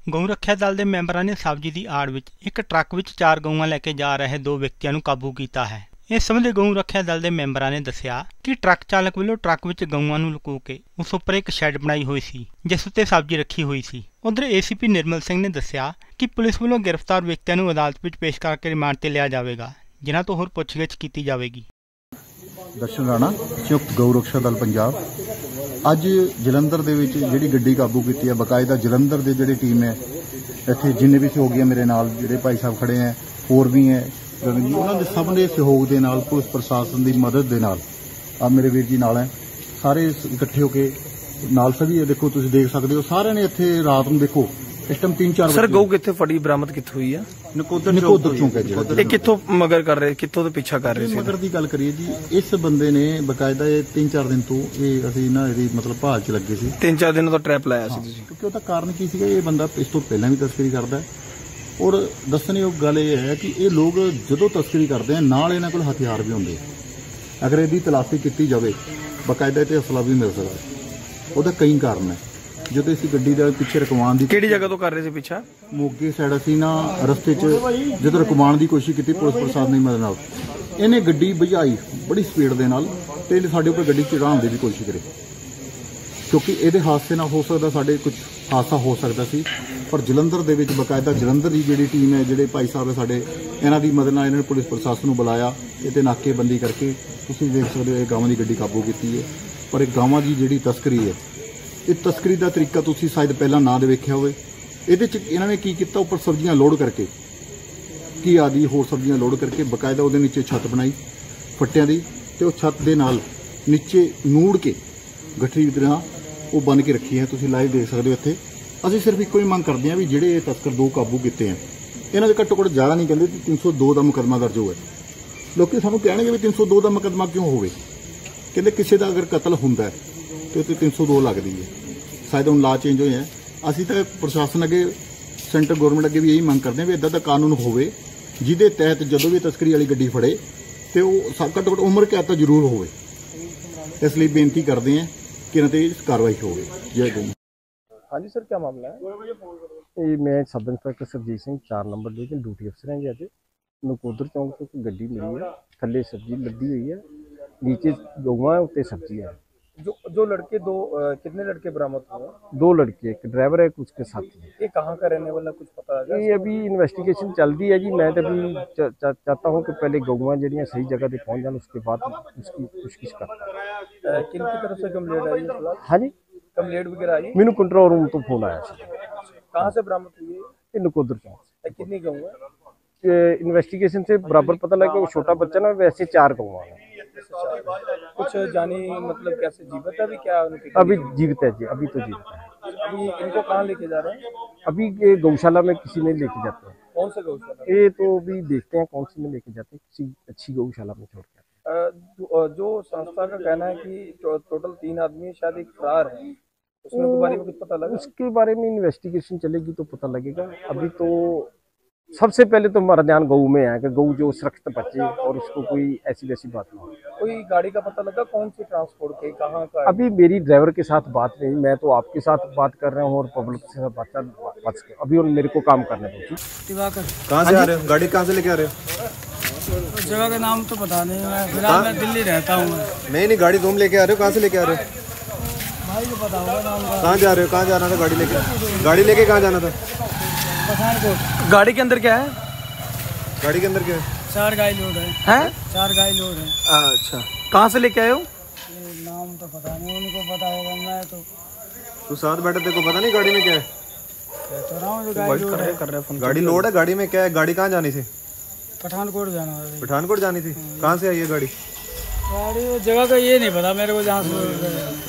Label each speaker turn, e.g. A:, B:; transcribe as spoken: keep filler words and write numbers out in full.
A: गऊ रक्षा दल के मैंबरों ने सब्जी की आड़ विच एक ट्रक विच चार गऊआं लैके जा रहे दो व्यक्तियों को काबू किया है। इस संबंधी गऊ रक्षा दल के मैंबरों ने दस्सिया कि ट्रक चालक वालों ट्रक विच गऊआं नूं लुको के उस उपर एक शैड बनाई हुई सी जिस उत्ते सब्जी रखी हुई सी। उधर ए सी पी निर्मल सिंह ने दस्सिया कि पुलिस वालों गिरफ्तार व्यक्तियों को अदालत विच पेश करके रिमांड ते लिया जाएगा, जिन्हां तो होर पुछगिछ की जाएगी।
B: दर्शन राणा संयुक्त गऊ रक्षा दल पंजाब अज जलंधर दे विच जिहड़ी गड्डी काबू की है, बकायदा जलंधर दे जिहड़ी टीम है इत्थे जिन्ने भी सहयोग है मेरे नाल जिहड़े भाई साहब खड़े हैं होर भी हैं गगन जी, उन्होंने सब ने सहयोग के नाल पुलिस प्रशासन की मदद के नाल आ मेरे वीर जी नाल है सारे इकट्ठे होके नाल सभी देखो तुसीं देख सकते हो सारे ने इत्थे रात नूं देखो इस टाइम तीन चार
C: सर गऊ कित्थे फड़ी बरामद कित्थों हुई है?
B: नकोदर नकोदर चौंक है जी।
C: कित्थों मगर कर रहे कित्थों तो पीछा कर रहे थे?
B: मगर की गल करिए जी, इस बंदे ने बकायदा ये तीन चार दिन तो ये असीं ना इहदी मतलब भाल च लगे सी।
C: तीन चार दिन तो ट्रैप लाया सी तुसीं?
B: क्योंकि उसका कारण की सीगा, ये बंदा इस तो पहला भी तस्करी करता है और दस्सणयोग गल ये है कि ये लोग जदों तस्करी करते हैं नाल इन्हां कोल हथियार भी हुंदे, अगर इहदी तलाशी की जाए बकायदा इहते असला भी मिल सकता है। उहदा कई कारण है। जो असीं गड्डी दे पिछे रुकवाउण दी
C: किहड़ी जगह तो कर रहे थे पीछा?
B: मोगे साइड असीं ना रस्ते च जदों रुकवाउण दी कोशिश की पुलिस प्रशासन की मदद नाल इहने गड्डी भजाई बड़ी स्पीड दे नाल ते साडे उपर गड्डी चढ़ाउण दी भी कोशिश करे, क्योंकि इहदे हादसे नाल हो सकदा साडे कुछ हादसा हो सकदा सी। पर जलंधर दे विच बकायदा जलंधर की जिहड़ी टीम है जिहड़े भाई साहब है साडे इन्हां दी मदद नाल इन्हां ने पुलिस प्रशासन नूं बुलाया ते नाकेबंदी करके तुसीं देख सकदे हो गावां दी गड्डी काबू कीती है। पर इह गावां दी जिहड़ी तस्करी है इस तस्करी का तरीका तुसीं शायद पहला ना दे वेखिया होवे। इहदे च इन्हां ने की कीता उपर सब्जियां लोड करके की आदि होर सब्जियां लोड करके बकायदा उहदे नीचे छत बनाई फट्टियां दी ते उह छत दे नाल नीचे नूड़ के गठरी की तरह वो बन के रखी है। तुसीं लाइव देख सकते हो इत्थे। असीं सिर्फ इक्को ही मंग करते हैं भी जिहड़े तस्कर दो काबू किए हैं इन्हां दे घट्टो घट्ट ज़्यादा नहीं कहते तीन सौ दो का मुकदमा दर्ज होवे। लोग सानूं कहणगे भी तीन सौ दो का मुकदमा क्यों होवे, कहते किसी का अगर कतल हुंदा है तो तीन सौ दो लगती है। शायद हम ला चेंज होए हैं। असीं तो प्रशासन अगे सेंटर गौरमेंट अगे भी यही मंग करते हैं भी इदां दा कानून होवे जिहदे तहत जदों भी तस्करी वाली गड्डी फड़े तो घट्टो घट्ट उम्र कैद तो जरूर होवे। इसलिए बेनती करते हैं कि इन्हां ते कार्रवाई होवे। जय गौ।
C: हाँ जी सर, क्या मामला है?
D: ये मैं सब इंस्पैक्टर सरजीत सिंह चार नंबर डिवीजन ड्यूटी अफसर हैं जी। अज नकोदर चौंक तो गड्डी मिली है, थल्ले सब्जी लदी हुई है, नीचे गऊआं उत्ते सब्जी है।
C: जो जो लड़के दो आ, कितने लड़के बरामद हुए?
D: दो लड़के, एक ड्राइवर है, कुछ के साथी है।
C: ये कहाँ का रहने वाला कुछ पता है?
D: ये अभी इन्वेस्टिगेशन चल रही है जी। मैं तो अभी चा, चा, चाहता हूँ कि पहले गऊआं जड़ियाँ सही जगह पे पहुँच जाए, उसके बाद उसकी पुछगिछ करता।
C: किन की तरफ से कंप्लेंट आई है?
D: हाँ जी,
C: कंप्लेंट वगैरह आई?
D: मैनू कंट्रोल रूम तो फोन आया।
C: कहाँ से बरामद हुई है?
D: ये नकोदर चौंक।
C: कितनी गऊ है?
D: इन्वेस्टिगेशन से बराबर पता लगा वो छोटा बच्चा ना, वैसे चार गऊआं हैं।
C: कुछ जानी मतलब कैसे जीवित है अभी? क्या उनकी
D: अभी जीवित है जी, अभी तो जीवित है।
C: अभी इनको कहाँ लेके जा रहे हैं?
D: अभी ये गौशाला में किसी में लेके जाते हैं।
C: कौन से गौशाला?
D: ये तो अभी देखते हैं कौन सी में लेके जाते हैं, किसी अच्छी गौशाला में छोड़ के।
C: जो संस्था का कहना है कि टोटल तीन आदमी शायद एक फरार है, उसमें के बारे में कुछ पता लगा?
D: उसके बारे में इन्वेस्टिगेशन चलेगी तो पता लगेगा। अभी तो सबसे पहले तो हमारा ध्यान गऊ में है कि गऊ जो सुरक्षित बचे और उसको कोई ऐसी वैसी बात ना हो।
C: कोई गाड़ी का पता लगा कौन सी ट्रांसपोर्ट के कहाँ का?
D: अभी मेरी ड्राइवर के साथ बात नहीं, मैं तो आपके साथ बात कर रहा हूँ और पब्लिक के साथ बात कर अभी और मेरे को काम करने दो।
E: कहाँ से आ रहे हो? गाड़ी कहाँ से लेके आ रहे हो?
F: उस जगह का नाम तो पता नहीं है, फिलहाल मैं दिल्ली रहता हूँ।
E: नहीं नहीं, गाड़ी तुम लेके आ रहे हो? कहाँ से लेके आ रहे हो?
F: भाई को पता होगा नाम का।
E: कहाँ जा रहे हो? कहाँ जाना था गाड़ी लेके? गाड़ी लेके कहाँ जाना था?
F: पठानकोट।
C: गाड़ी के अंदर क्या है?
E: गाड़ी के अंदर क्या है?
F: चार गाय लोड है।
C: हैं?
F: चार गाय लोड है।
C: अच्छा, कहाँ से लेके आए हो?
F: नाम तो पता नहीं, उनको पता होगा। मैं तो
E: तू साथ बैठे, तेरे को पता नहीं गाड़ी में क्या है?
F: कहता रहा हूँ जो गाय लोड है।
C: कर रहे फोन।
E: गाड़ी लोड है, गाड़ी में क्या है? गाड़ी कहाँ जानी थी?
F: पठानकोट जाना है।
E: पठानकोट जानी थी। कहाँ से आई है गाड़ी?
F: गाड़ी वो जगह का ये नहीं पता मेरे को, जहाँ से